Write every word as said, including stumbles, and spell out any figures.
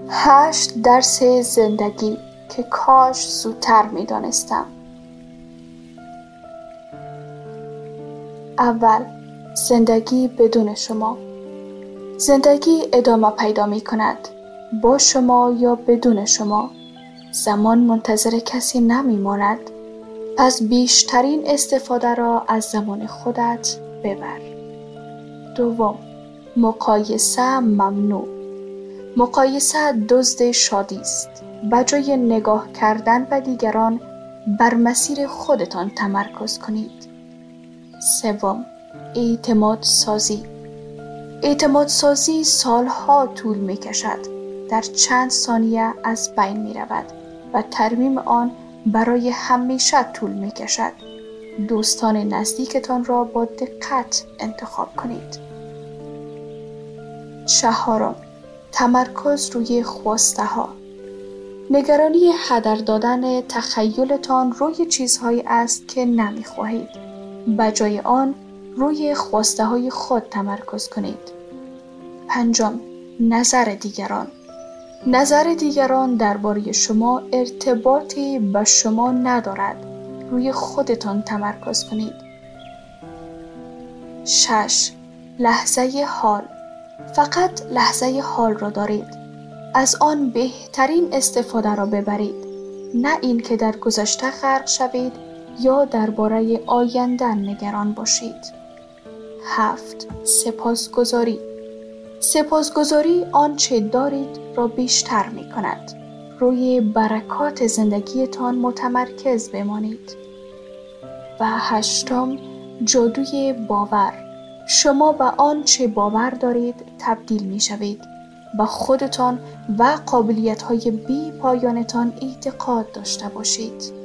هشت درس زندگی که کاش زودتر می دانستم. اول، زندگی بدون شما. زندگی ادامه پیدا می کند، با شما یا بدون شما. زمان منتظر کسی نمی ماند، پس بیشترین استفاده را از زمان خودت ببر. دوم، مقایسه ممنوع. مقایسه دزد شادی است. بجای نگاه کردن به دیگران، بر مسیر خودتان تمرکز کنید. سوم، اعتماد سازی. اعتماد سازی سالها طول می کشد. در چند ثانیه از بین می رود و ترمیم آن برای همیشه طول می کشد. دوستان نزدیکتان را با دقت انتخاب کنید. چهارم، تمرکز روی خواسته ها. نگرانی هدر دادن تخیلتان روی چیزهایی است که نمی خواهید. بجای آن روی خواسته های خود تمرکز کنید. پنجم، نظر دیگران. نظر دیگران درباره شما ارتباطی به شما ندارد. روی خودتان تمرکز کنید. شش، لحظه حال. فقط لحظه حال را دارید. از آن بهترین استفاده را ببرید. نه این که در گذشته غرق شوید یا درباره آینده نگران باشید. هفت، سپاسگزاری. سپاسگزاری آنچه دارید را بیشتر می کند. روی برکات زندگیتان متمرکز بمانید. و هشتم، جادوی باور. شما به آنچه باور دارید تبدیل می شوید. به خودتان و قابلیت‌های بی پایانتان اعتقاد داشته باشید.